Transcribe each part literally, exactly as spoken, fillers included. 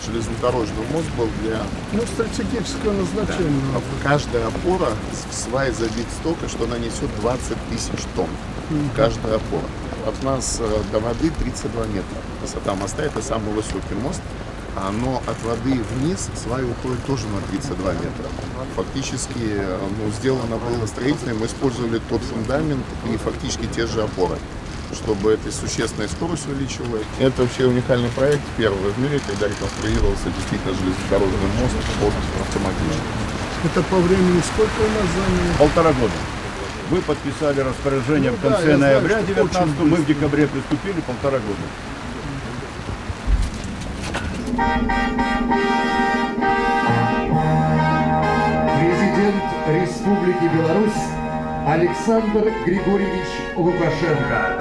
железнодорожный мост был для... Ну, стратегического назначения. Да. Каждая опора в свай забит столько, что она несет двадцать тысяч тонн. Mm-hmm. Каждая опора. От нас до воды тридцать два метра. Высота моста — это самый высокий мост. Но от воды вниз свай уходит тоже на тридцать два метра. Фактически, ну, сделано было строительно, мы использовали тот фундамент и фактически те же опоры, чтобы эта существенная скорость увеличивалась. Это вообще уникальный проект, первый в мире, когда реконструировался действительно железнодорожный мост под автомобилем. Это по времени сколько у нас заняло? Полтора года. Вы подписали распоряжение ну, в конце да, ноября девятнадцатого, мы в декабре приступили, полтора года. Президент Республики Беларусь Александр Григорьевич Лукашенко.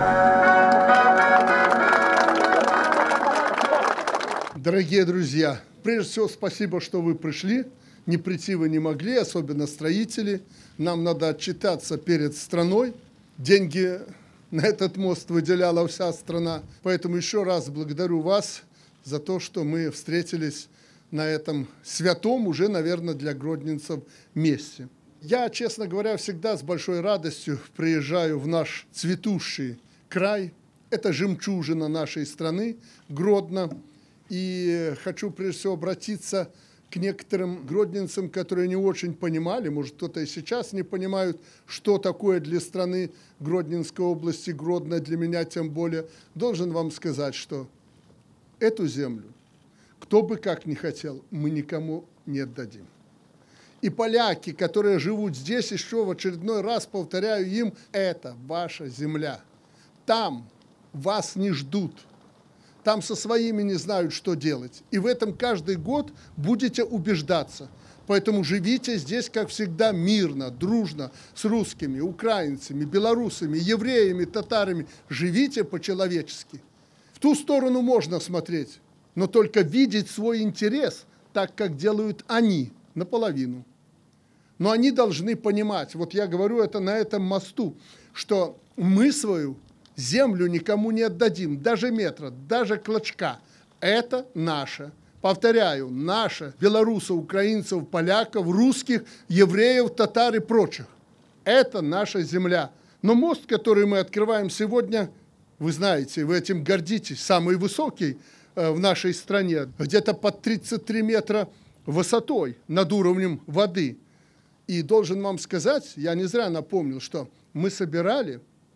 Дорогие друзья, прежде всего спасибо, что вы пришли. Не прийти вы не могли, особенно строители. Нам надо отчитаться перед страной. Деньги на этот мост выделяла вся страна. Поэтому еще раз благодарю вас за то, что мы встретились на этом святом уже, наверное, для гродненцев месте. Я, честно говоря, всегда с большой радостью приезжаю в наш цветущий край. Это жемчужина нашей страны, Гродно. И хочу прежде всего обратиться к некоторым гродненцам, которые не очень понимали, может, кто-то и сейчас не понимают, что такое для страны Гродненской области, Гродно для меня тем более. Должен вам сказать, что эту землю, кто бы как ни хотел, мы никому не отдадим. И поляки, которые живут здесь, еще в очередной раз повторяю им, это ваша земля. Там вас не ждут. Там со своими не знают, что делать. И в этом каждый год будете убеждаться. Поэтому живите здесь, как всегда, мирно, дружно, с русскими, украинцами, белорусами, евреями, татарами. Живите по-человечески. В ту сторону можно смотреть, но только видеть свой интерес, так, как делают они, наполовину. Но они должны понимать, вот я говорю это на этом мосту, что мы свою землю никому не отдадим, даже метра, даже клочка. Это наше. Повторяю, наше. Белорусов, украинцев, поляков, русских, евреев, татар и прочих. Это наша земля. Но мост, который мы открываем сегодня, вы знаете, вы этим гордитесь, самый высокий в нашей стране, где-то под тридцать три метра высотой над уровнем воды. И должен вам сказать, я не зря напомнил, что мы собирали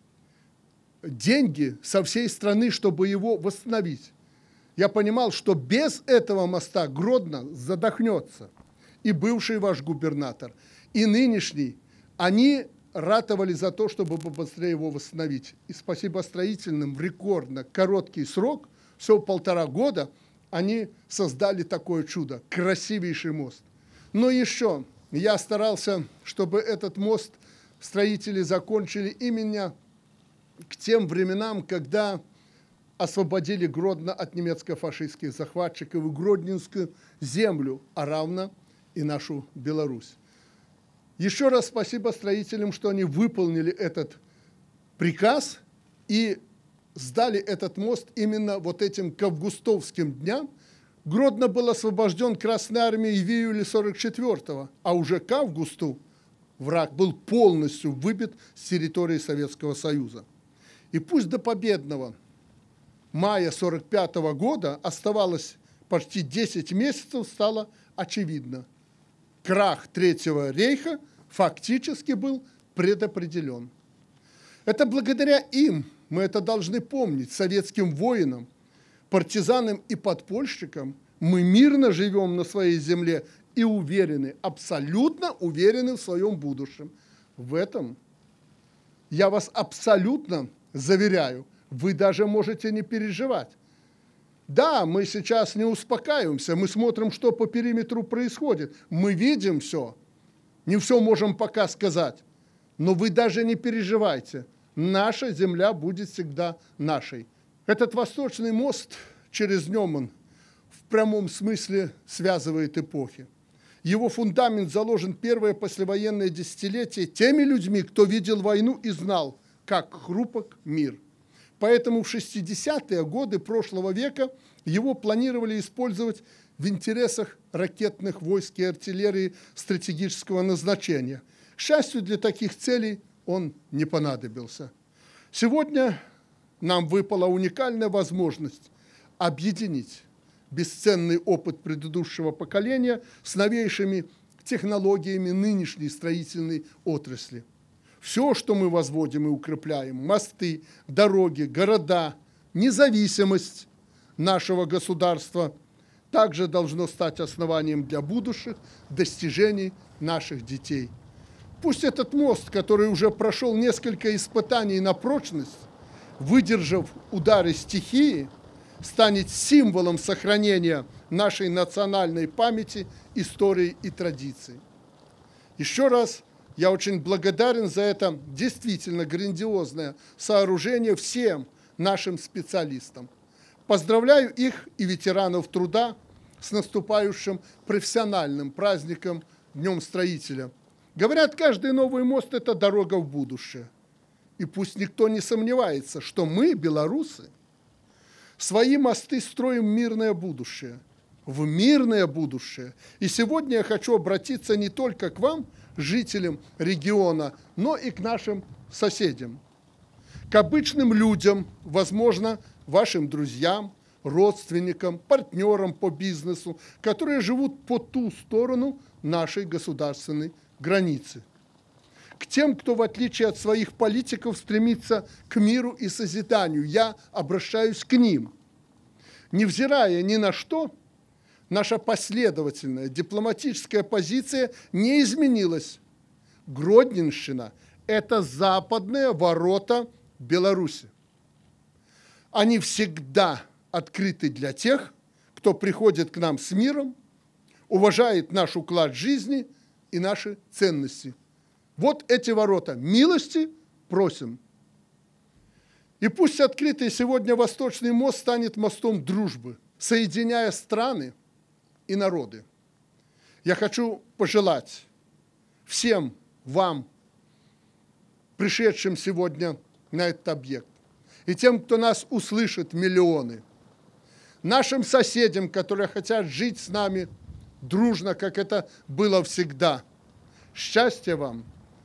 деньги со всей страны, чтобы его восстановить. Я понимал, что без этого моста Гродно задохнется. И бывший ваш губернатор, и нынешний, они ратовали за то, чтобы побыстрее его восстановить. И спасибо строительным в рекордно короткий срок, всего полтора года, они создали такое чудо, красивейший мост. Но еще я старался, чтобы этот мост строители закончили именно к тем временам, когда освободили Гродно от немецко-фашистских захватчиков и Гродненскую землю, а равно и нашу Беларусь. Еще раз спасибо строителям, что они выполнили этот приказ и сдали этот мост именно вот этим к августовским дням. Гродно был освобожден Красной армией в июле сорок четвёртого, а уже к августу враг был полностью выбит с территории Советского Союза. И пусть до победного мая сорок пятого года оставалось почти десять месяцев, стало очевидно. Крах Третьего рейха фактически был предопределен. Это благодаря им, мы это должны помнить, советским воинам, партизанам и подпольщикам, мы мирно живем на своей земле и уверены, абсолютно уверены в своем будущем. В этом я вас абсолютно заверяю, вы даже можете не переживать. Да, мы сейчас не успокаиваемся, мы смотрим, что по периметру происходит. Мы видим все, не все можем пока сказать, но вы даже не переживайте. Наша земля будет всегда нашей. Этот восточный мост через Неман в прямом смысле связывает эпохи. Его фундамент заложен первое послевоенное десятилетие теми людьми, кто видел войну и знал, как хрупок мир. Поэтому в шестидесятые годы прошлого века его планировали использовать в интересах ракетных войск и артиллерии стратегического назначения. К счастью, для таких целей он не понадобился. Сегодня нам выпала уникальная возможность объединить бесценный опыт предыдущего поколения с новейшими технологиями нынешней строительной отрасли. Все, что мы возводим и укрепляем, мосты, дороги, города, независимость нашего государства, также должно стать основанием для будущих достижений наших детей. Пусть этот мост, который уже прошел несколько испытаний на прочность, выдержав удары стихии, станет символом сохранения нашей национальной памяти, истории и традиций. Еще раз я очень благодарен за это действительно грандиозное сооружение всем нашим специалистам. Поздравляю их и ветеранов труда с наступающим профессиональным праздником Днем Строителя. Говорят, каждый новый мост – это дорога в будущее. И пусть никто не сомневается, что мы, белорусы, свои мосты строим в мирное будущее. В мирное будущее. И сегодня я хочу обратиться не только к вам, жителям региона, но и к нашим соседям. К обычным людям, возможно, вашим друзьям, родственникам, партнерам по бизнесу, которые живут по ту сторону нашей государственной границы. К тем, кто, в отличие от своих политиков, стремится к миру и созиданию, я обращаюсь к ним. Невзирая ни на что, наша последовательная дипломатическая позиция не изменилась. Гродненщина – это западные ворота Беларуси. Они всегда открыты для тех, кто приходит к нам с миром, уважает наш уклад жизни и наши ценности. Вот эти ворота. Милости просим. И пусть открытый сегодня Восточный мост станет мостом дружбы, соединяя страны и народы. Я хочу пожелать всем вам, пришедшим сегодня на этот объект, и тем, кто нас услышит, миллионы, нашим соседям, которые хотят жить с нами дружно, как это было всегда, счастья вам,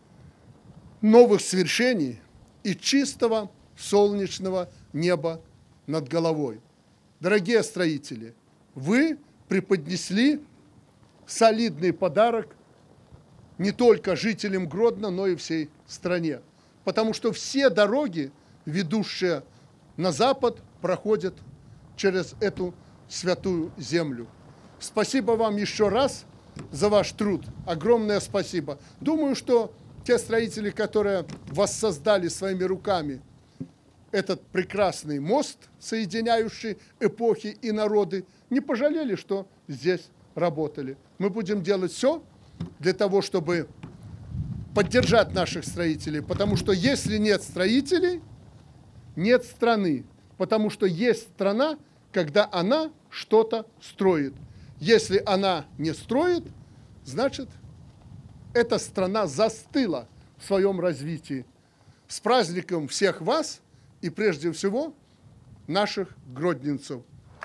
новых свершений и чистого солнечного неба над головой. Дорогие строители, вы преподнесли солидный подарок не только жителям Гродно, но и всей стране. Потому что все дороги, ведущие на запад, проходят через эту святую землю. Спасибо вам еще раз за ваш труд. Огромное спасибо. Думаю, что те строители, которые воссоздали своими руками этот прекрасный мост, соединяющий эпохи и народы, не пожалели, что здесь работали. Мы будем делать все для того, чтобы поддержать наших строителей, потому что если нет строителей, нет страны, потому что есть страна, когда она что-то строит. Если она не строит, значит, эта страна застыла в своем развитии. С праздником всех вас и прежде всего наших гродненцев.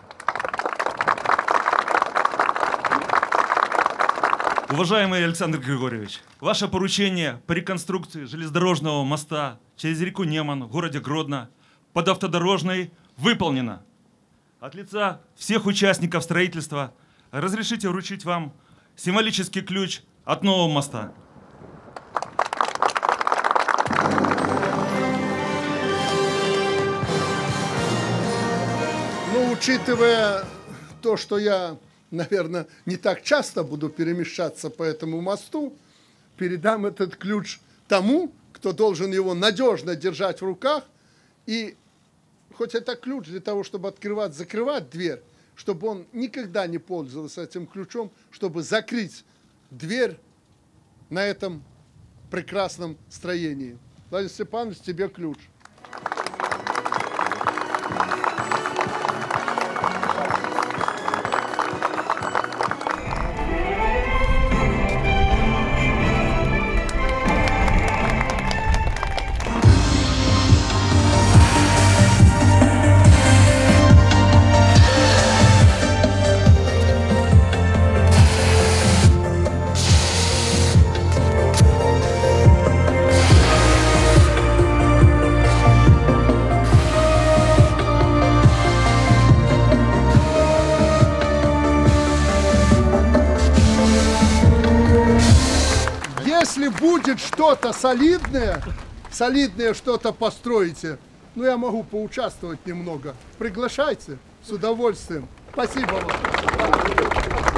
Уважаемый Александр Григорьевич, ваше поручение по реконструкции железнодорожного моста через реку Неман в городе Гродно под автодорожной выполнено. От лица всех участников строительства разрешите вручить вам символический ключ от нового моста. Ну, учитывая то, что я, наверное, не так часто буду перемещаться по этому мосту, передам этот ключ тому, кто должен его надежно держать в руках. И хоть это ключ для того, чтобы открывать, закрывать дверь, чтобы он никогда не пользовался этим ключом, чтобы закрыть дверь на этом прекрасном строении. Владимир Степанович, тебе ключ. если будет что-то солидное, солидное что-то построите, ну, я могу поучаствовать немного. Приглашайте с удовольствием. Спасибо вам.